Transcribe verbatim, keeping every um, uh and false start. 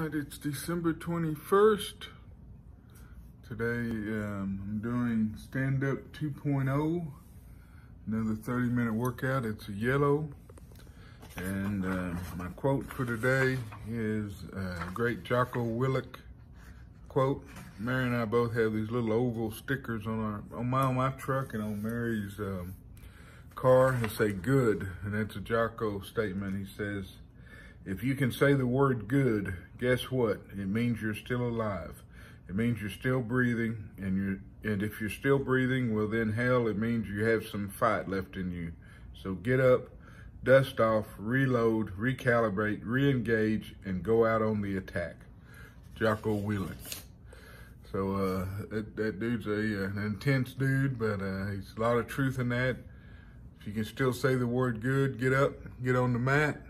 right, it's December twenty-first. Today um, I'm doing Stand Up two point oh, another thirty minute workout. It's a yellow. And uh, my quote for today is a great Jocko Willink quote. Mary and I both have these little oval stickers on our on my, on my truck and on Mary's um, car that say good, and that's a Jocko statement. He says, if you can say the word good, guess what? It means you're still alive. It means you're still breathing, and you're and if you're still breathing, well then hell, it means you have some fight left in you. So get up, dust off, reload, recalibrate, re-engage, and go out on the attack. Jocko Willink. So uh, that, that dude's a, uh, an intense dude, but uh, he's a lot of truth in that. If you can still say the word good, get up, get on the mat,